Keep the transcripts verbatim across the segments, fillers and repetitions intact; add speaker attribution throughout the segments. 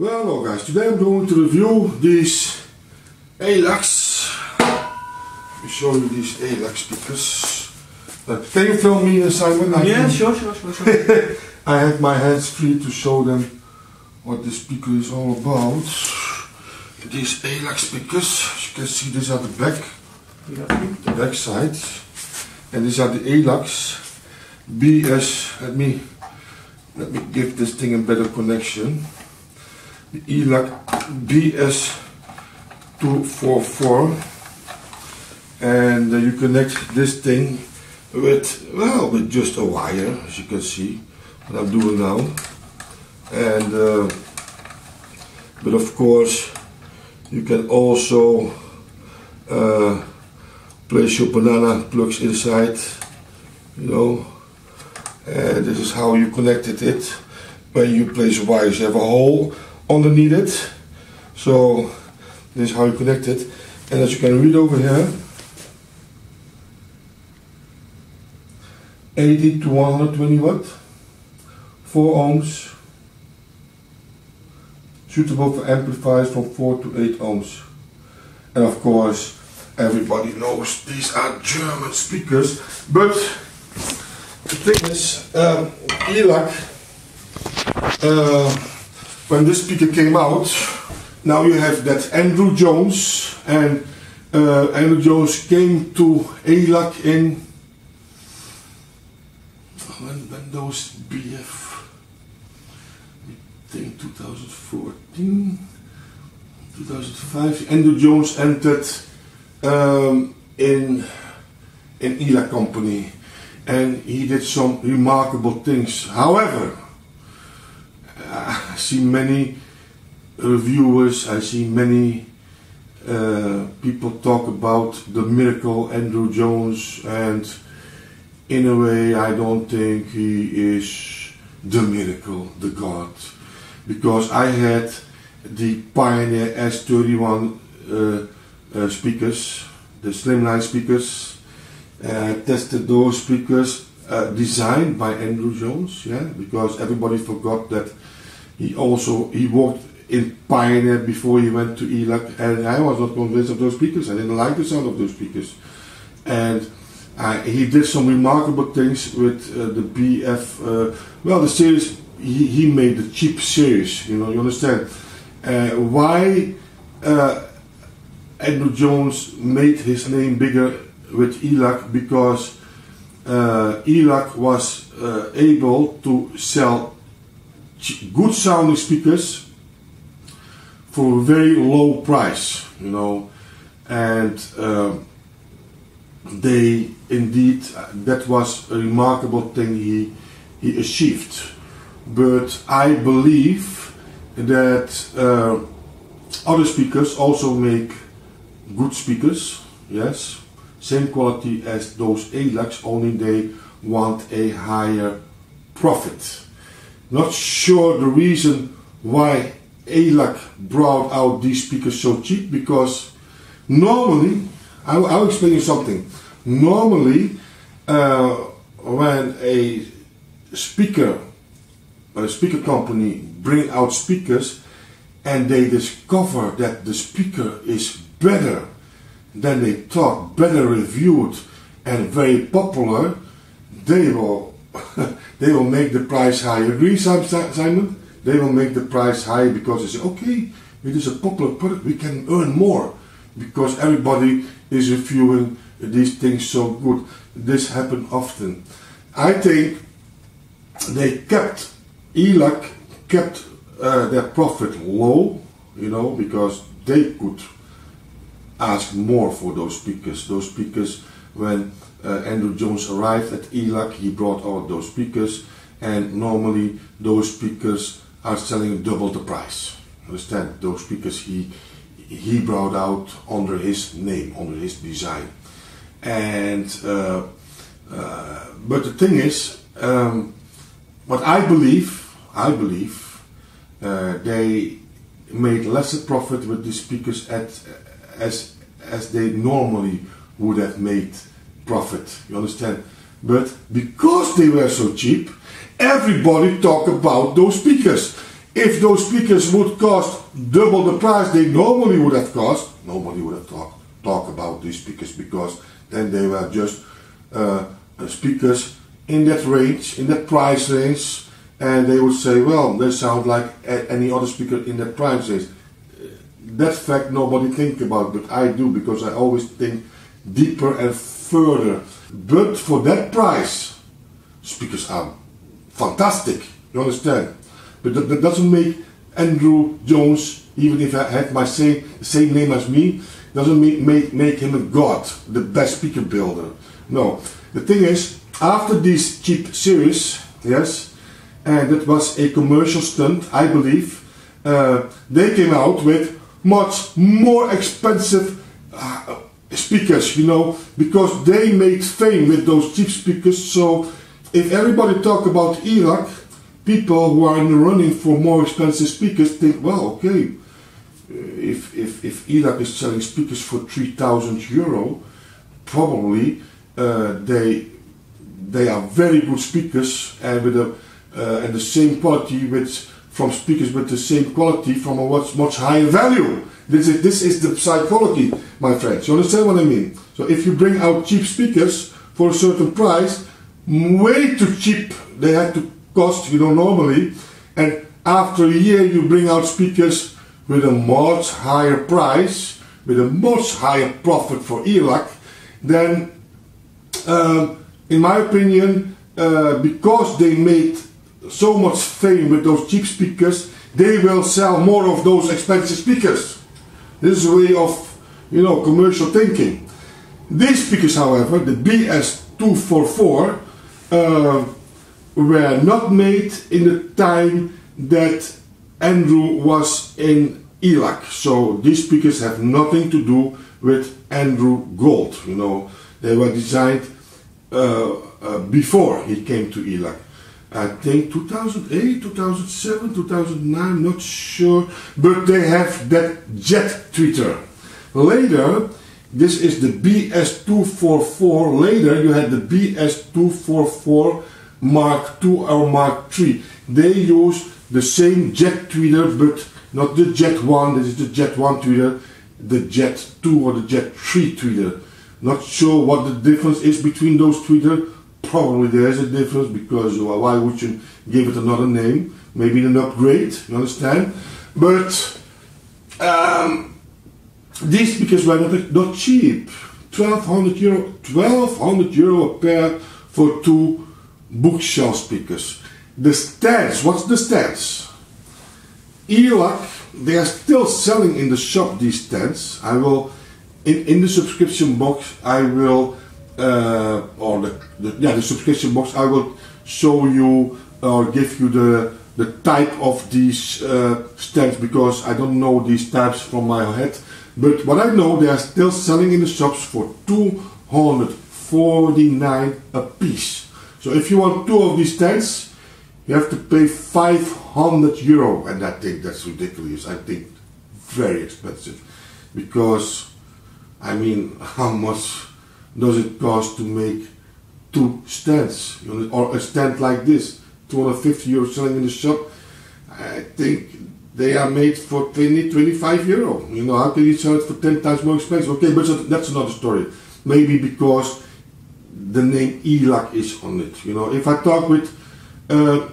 Speaker 1: Well, hello guys, today I'm going to review these ALAX. Let me show you these ALAX speakers. Uh, can you film me, uh, Simon? I
Speaker 2: yeah, sure, sure, sure, sure.
Speaker 1: I have my hands free to show them what this speaker is all about. These ALAX speakers, as you can see, these are the back, the back side. And these are the ALAX B S. Let me, let me give this thing a better connection. The ALAX B S two forty-four, and uh, you connect this thing with, well, with just a wire, as you can see what I'm doing now. And uh, but of course you can also uh, place your banana plugs inside, you know, and this is how you connected it. When you place wires, you have a hole underneath it, so this is how you connect it. And as you can read over here, eighty to one hundred twenty watt, four ohms, suitable for amplifiers from four to eight ohms. And of course everybody knows these are German speakers, but the thing is, um, ALAX, uh, when this speaker came out, now you have that Andrew Jones, and uh, Andrew Jones came to ALAX in, when, when those B F, I think two thousand fourteen, two thousand five, Andrew Jones entered um, in in ALAX company, and he did some remarkable things. However, I see many reviewers, I see many uh, people talk about the miracle Andrew Jones, and in a way I don't think he is the miracle, the God, because I had the Pioneer S thirty-one uh, uh, speakers, the slimline speakers. I tested those speakers uh, designed by Andrew Jones, yeah, because everybody forgot that he also he worked in Pioneer before he went to ALAX, and I was not convinced of those speakers. I didn't like the sound of those speakers, and I, he did some remarkable things with uh, the B F. Uh, well, the series he, he made the cheap series. You know, you understand uh, why uh, Andrew Jones made his name bigger with ALAX, because uh, ALAX was uh, able to sell good sounding speakers for a very low price, you know, and uh, they indeed, that was a remarkable thing he he achieved. But I believe that uh, other speakers also make good speakers, yes, same quality as those ALAX, only they want a higher profit. Not sure the reason why ALAX brought out these speakers so cheap, because normally, I'll, I'll explain you something. Normally, uh, when a speaker, a speaker company bring out speakers and they discover that the speaker is better than they thought, better reviewed and very popular, they will they will make the price higher. Agree, Simon? They will make the price higher because they say, okay, it is a popular product, we can earn more because everybody is reviewing these things so good. This happens often. I think they kept, ALAX kept uh, their profit low, you know, because they could ask more for those speakers. Those speakers, when uh, Andrew Jones arrived at ALAX, he brought out those speakers, and normally those speakers are selling double the price. Understand? Those speakers he he brought out under his name, under his design. And uh, uh, but the thing is, um, what I believe, I believe uh, they made lesser profit with the speakers at as as they normally would have made profit. You understand? But because they were so cheap, everybody talked about those speakers. if those speakers would cost double the price they normally would have cost, nobody would have talked talk about these speakers, because then they were just uh, speakers in that range, in that price range, and they would say, well, they sound like any other speaker in that price range. That fact nobody think about, but I do, because I always think deeper and further. But for that price, speakers are fantastic, you understand? But that, that doesn't make Andrew Jones, even if I had my same same name as me, doesn't make, make, make him a god, the best speaker builder. No, the thing is, after this cheap series, yes, and that was a commercial stunt, I believe, uh, they came out with much more expensive uh, speakers, you know, because they made fame with those cheap speakers. So if everybody talk about ELAC, people who are in the running for more expensive speakers think, well, okay, if, if, if ELAC is selling speakers for three thousand euro, probably uh, they they are very good speakers, and with a uh, and the same quality with from speakers with the same quality from a much much higher value. This is this is the psychology, my friends. You understand what I mean? So if you bring out cheap speakers for a certain price, way too cheap they have to cost, you know, normally, and after a year you bring out speakers with a much higher price, with a much higher profit for ELAC, then um, in my opinion, uh, because they made so much fame with those cheap speakers, they will sell more of those expensive speakers. This is a way of, you know, commercial thinking. These speakers, however, the B S two forty-four, uh, were not made in the time that Andrew was in ELAC. So these speakers have nothing to do with Andrew Gold. You know, they were designed uh, uh, before he came to ELAC. I think two thousand eight, two thousand seven, two thousand nine, not sure, but they have that jet tweeter. Later, this is the B S two forty-four, later you had the B S two forty-four Mark two or Mark three. They use the same jet tweeter, but not the Jet one, this is the Jet one tweeter, the Jet two or the Jet three tweeter. Not sure what the difference is between those tweeters. Probably there is a difference, because well, why would you give it another name? Maybe an upgrade, you understand? But um, these speakers were not, not cheap. twelve hundred euro, twelve hundred euro a pair for two bookshelf speakers. The stands, what's the stands? ELAC, they are still selling in the shop these stands. I will, in, in the subscription box, I will, uh, or the, the, yeah, the subscription box, I will show you or give you the, the type of these uh, stands, because I don't know these types from my head. But what I know, they are still selling in the shops for two hundred forty-nine a piece. So if you want two of these stands, you have to pay five hundred euro, and I think that's ridiculous. I think very expensive, because I mean, how much does it cost to make two stands, you know, or a stand like this? two hundred fifty euro selling in the shop. I think they are made for twenty, twenty-five euro. You know, how can you sell it for ten times more expensive? Okay, but that's another story. Maybe because the name ELAC is on it. You know, if I talk with uh,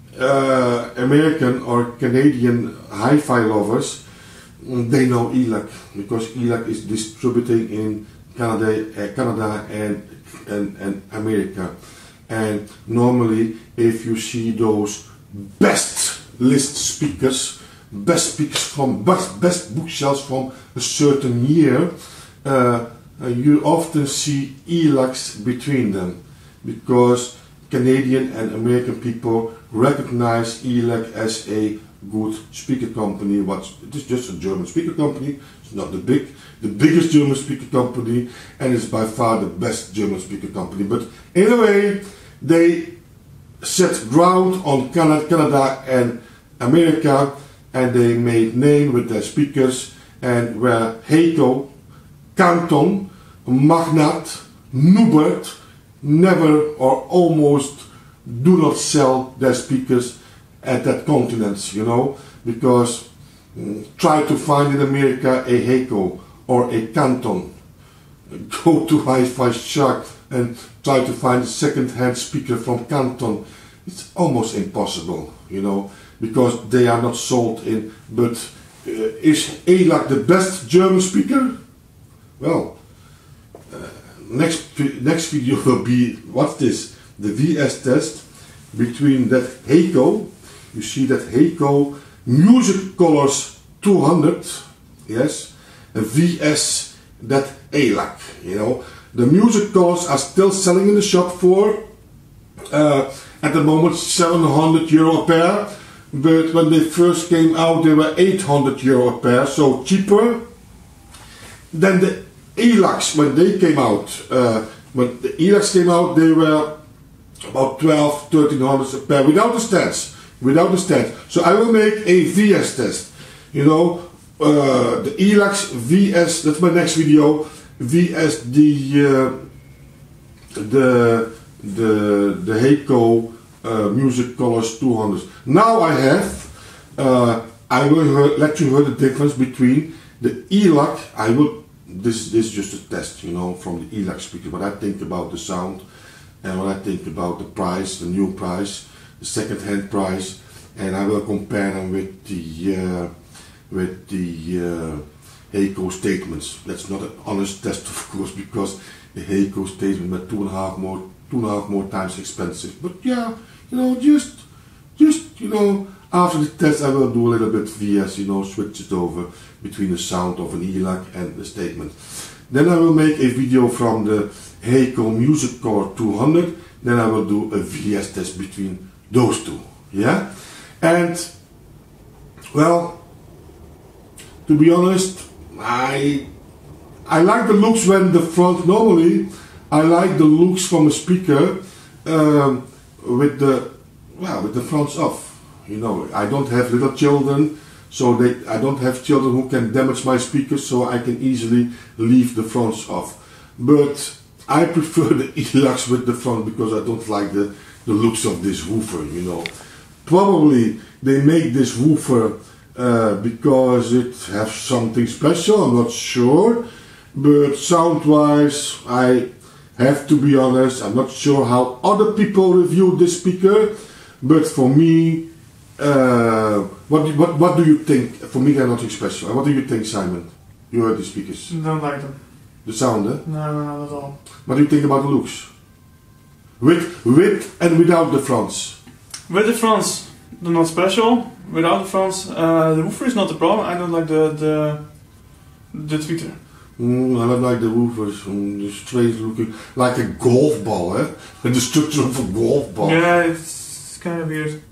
Speaker 1: uh, American or Canadian hi-fi lovers, they know ELAC, because ELAC is distributing in Canada, uh, Canada and, and and America. And normally, if you see those best list speakers, best speakers from best, best bookshelves from a certain year, uh, uh, you often see ELACs between them, because Canadian and American people recognize ELAC as a good speaker company. What's, it is just a German speaker company. It's not the big, the biggest German speaker company, and it's by far the best German speaker company. But in a way, they set ground on Canada, Canada and America, and they made name with their speakers, and where Heiko, Canton, Magnat, Nubert never or almost do not sell their speakers at that continent, you know, because mm, try to find in America a Heiko or a Canton. Go to Hi-Fi Shark and try to find a second-hand speaker from Canton. It's almost impossible, you know, because they are not sold in. But uh, is E L A C the best German speaker? Well, uh, next next video will be, what's this? The V S test between that Heiko. You see that Heiko Music Colors two hundred, yes, and V S that E L A C, you know. The Music Colors are still selling in the shop for, uh, at the moment, seven hundred euro a pair, but when they first came out they were eight hundred euro a pair, so cheaper than the E L A Cs when they came out. Uh, when the E L A Cs came out they were about twelve, thirteen hundred a pair, without the stands, without the stands. So I will make a V S test, you know, uh, the E L A C V S, that's my next video, V S the uh, the the the Heiko uh, Music Colors two hundred. Now I have, uh, I will hear, let you hear the difference between the E L A C. I will, this this is just a test, you know, from the E L A C speaker, what I think about the sound and what I think about the price, the new price, the second-hand price, and I will compare them with the uh, with the uh, Heiko statements. That's not an honest test, of course, because the Heiko statement were two and a half more, two and a half more times expensive. But yeah, you know, just, just you know, after the test, I will do a little bit V S, you know, switch it over between the sound of an E L A C and the statement. Then I will make a video from the Heiko Music Color two hundred. Then I will do a V S test between those two. Yeah, and well, to be honest, I I like the looks when the front. Normally, I like the looks from a speaker um, with the well with the fronts off. You know, I don't have little children, so they I don't have children who can damage my speakers, so I can easily leave the fronts off. But I prefer the E L A C with the front because I don't like the the looks of this woofer. You know, probably they make this woofer uh, because it has something special. I'm not sure, but sound-wise, I have to be honest. I'm not sure how other people review this speaker, but for me, uh, what what what do you think? For me, they're nothing special. What do you think, Simon? You heard the speakers.
Speaker 2: Don't like them.
Speaker 1: The sound, eh?
Speaker 2: No, no, not at all.
Speaker 1: What do you think about the looks? With with and without the fronts.
Speaker 2: With the fronts, they're not special. Without the fronts, uh, the woofer is not the problem. I don't like the the the tweeter.
Speaker 1: Mm, I don't like the woofers. Mm, the strange looking, like a golf ball, eh? The structure of a golf ball.
Speaker 2: Yeah, it's kind of weird.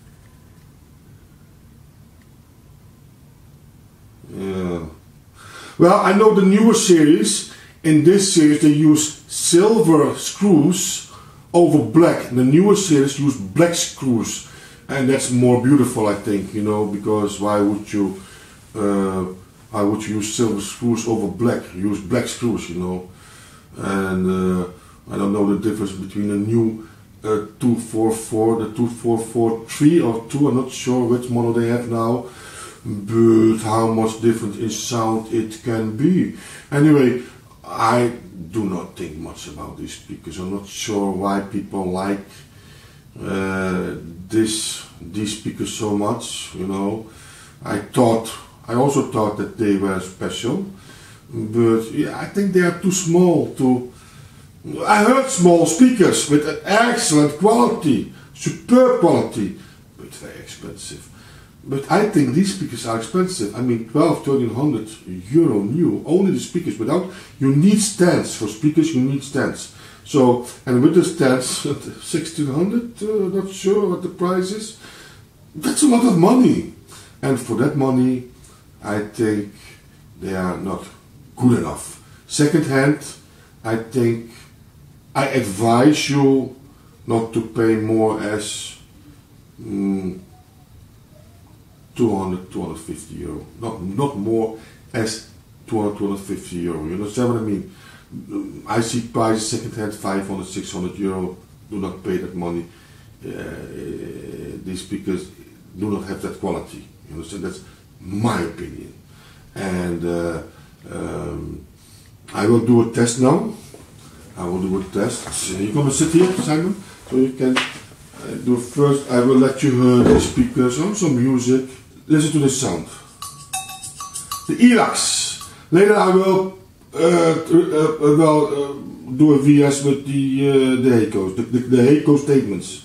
Speaker 1: Yeah. Well, I know the newer series. In this series, they use silver screws over black. The newer series use black screws, and that's more beautiful, I think. You know, because why would you, uh, why would you use silver screws over black? Use black screws, you know. And uh, I don't know the difference between a new uh, two forty-four, the two forty-four three or two. I'm not sure which model they have now. But how much different in sound it can be. Anyway, I do not think much about these speakers. I'm not sure why people like uh, this these speakers so much. You know, I thought I also thought that they were special, but yeah, I think they are too small to. I heard small speakers with an excellent quality, superb quality, but very expensive. But I think these speakers are expensive. I mean, twelve, thirteen hundred euro new. Only the speakers. Without, you need stands for speakers. You need stands. So, and with the stands, sixteen hundred. Uh, not sure what the price is. That's a lot of money. And for that money, I think they are not good enough. Second hand, I think I advise you not to pay more as. Um, two hundred, two hundred fifty euro, not not more as two hundred, two hundred fifty euro. You understand what I mean? I see prices second hand five hundred, six hundred euro. Do not pay that money. Uh, these speakers, do not have that quality. You understand? That's my opinion. And uh, um, I will do a test now. I will do a test. So you're gonna sit here, Simon, so you can uh, do first. I will let you hear the speakers on some music. Listen to the sound. The Elax. Later I will uh, uh, uh, well, uh, do a V S with the uh, the Heikos, the, the, the Heiko statements.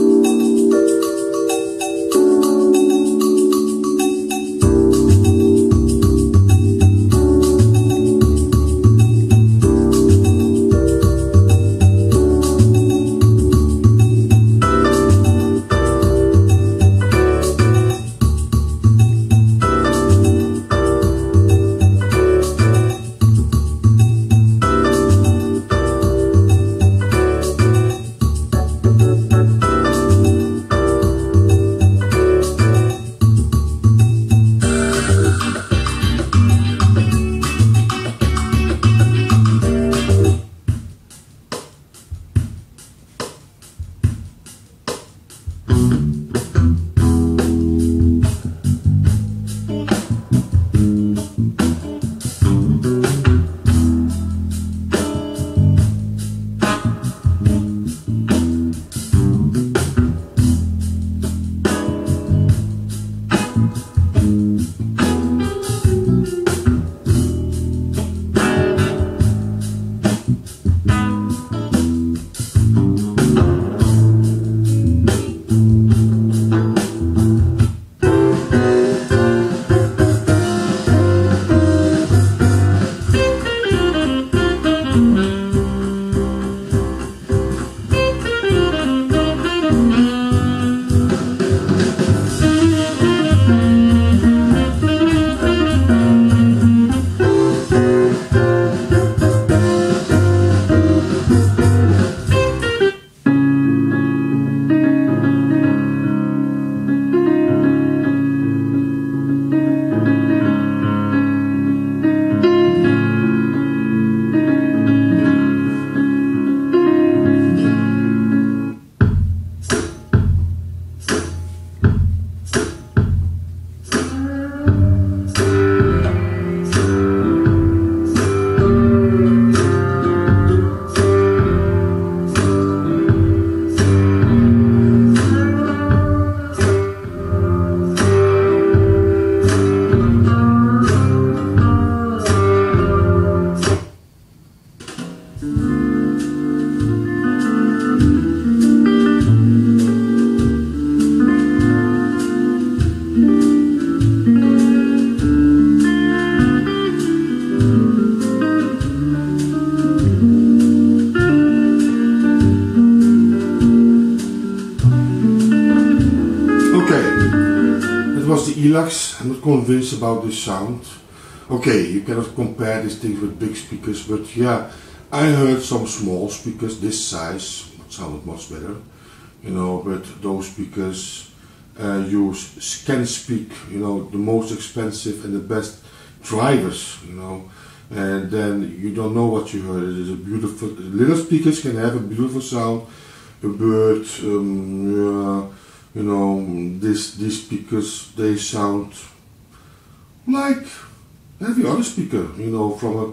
Speaker 1: Elax. I'm not convinced about the sound. Okay, you cannot compare these things with big speakers, but yeah, I heard some small speakers this size, it sounded much better, you know, but those speakers uh, use ScanSpeak, you know, the most expensive and the best drivers, you know, and then you don't know what you heard. It is a beautiful, little speakers can have a beautiful sound, but um, yeah, you know, this, these speakers, they sound like every other speaker, you know, from a,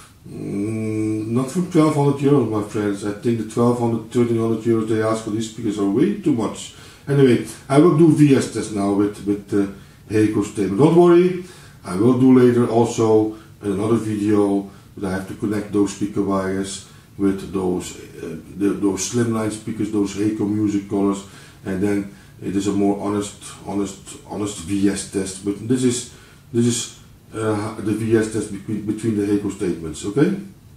Speaker 1: mm, not from twelve hundred euros, my friends. I think the twelve hundred, thirteen hundred euros they ask for these speakers are way too much. Anyway, I will do V S test now with, with the Heiko statement. Don't worry, I will do later also another video, but I have to connect those speaker wires with those, uh, the, those slimline speakers, those Heiko music colors, and then it is a more honest, honest, honest V S test. But this is, this is uh, the V S test between, between the Heiko statements, okay?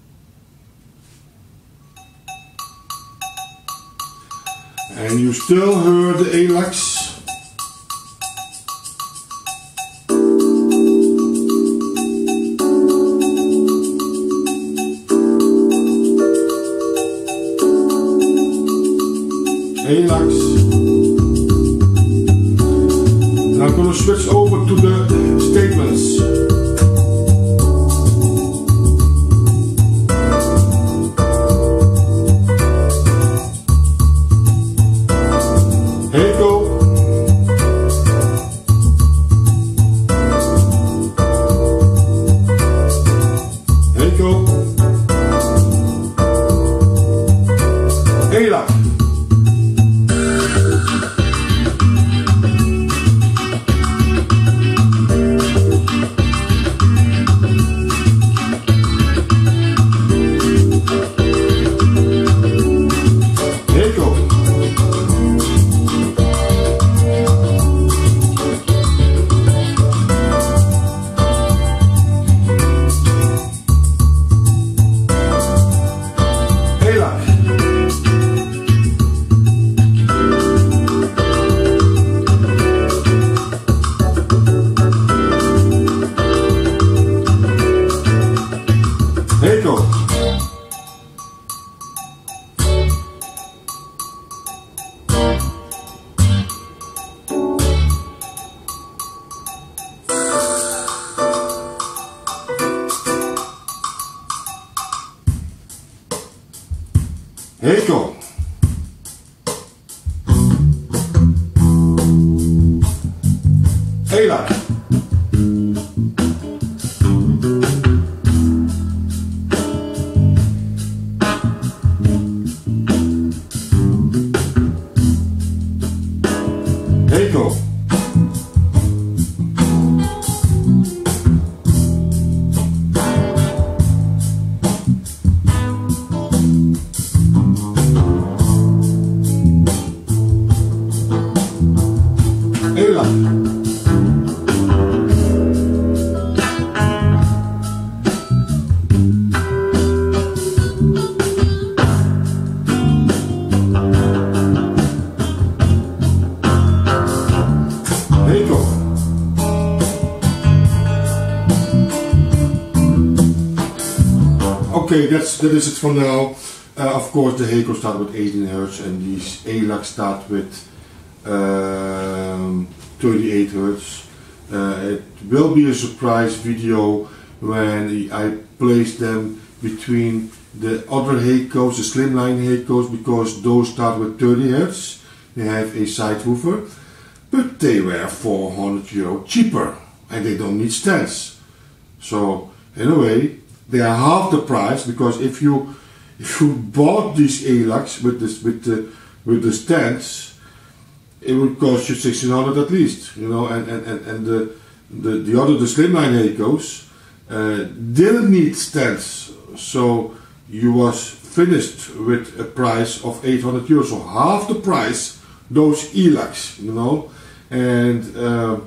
Speaker 1: And you still heard the Elax. Elax. And I'm going to switch over to the statements. Heiko. ELAC. Heco. Heco. ELAC. Heco. ELAC. Heco. Okay, that's that is it for now. Uh, of course, the Heco start with eighteen hertz, and these ELAC start with um, thirty-eight hertz. Uh, it will be a surprise video when I place them between the other Hecos, the slimline Hecos, because those start with thirty hertz. They have a side woofer, but they were four hundred euro cheaper, and they don't need stands. So in a way, they are half the price, because if you if you bought these ELACs with this with the with the stands, it would cost you sixteen hundred at least, you know. And and and, and the, the the other the slimline Hecos uh, didn't need stands, so you was finished with a price of eight hundred euros, so half the price those ELACs, you know. And uh,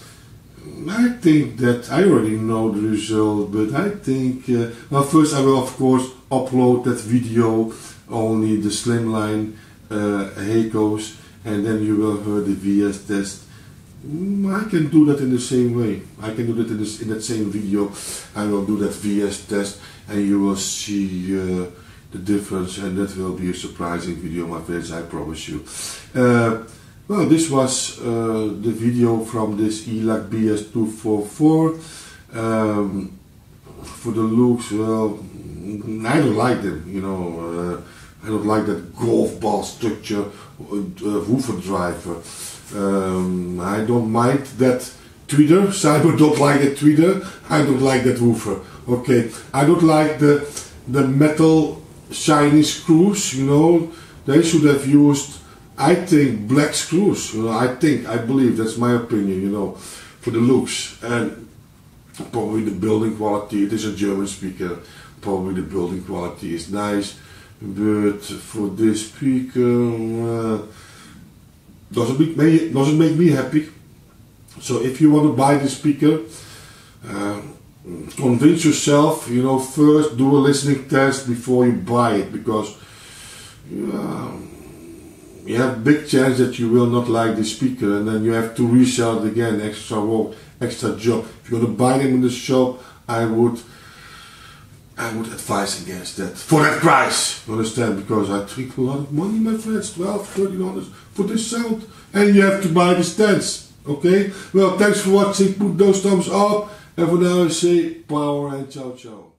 Speaker 1: I think that I already know the result, but I think uh, well, first I will of course upload that video, only the slimline uh, Hecos, and then you will hear the V S test. I can do that in the same way. I can do that in, this, in that same video. I will do that V S test, and you will see uh, the difference, and that will be a surprising video, my friends, I promise you. Uh, well, this was uh, the video from this ELAC B S two forty-four. Um, for the looks, well, I don't like them, you know. Uh, I don't like that golf ball structure uh, woofer driver. Um, I don't mind that tweeter. Cyber don't like that tweeter. I don't like that woofer. Okay, I don't like the the metal shiny screws. You know, they should have used, I think, black screws. You know, I think, I believe, that's my opinion. You know, for the looks, and probably the building quality. It is a German speaker. Probably the building quality is nice, but for this speaker. Uh, Doesn't make me doesn't make me happy. So if you want to buy this speaker, uh, convince yourself. You know, first do a listening test before you buy it, because uh, you have big chance that you will not like this speaker, and then you have to resell it again. Extra work, extra job. If you're gonna buy them in the shop, I would. I would advise against that for that price, you understand? Because I think a lot of money, my friends, twelve, thirteen dollars for this sound, and you have to buy the stands. Okay? Well, thanks for watching. Put those thumbs up, and for now I say power and ciao ciao.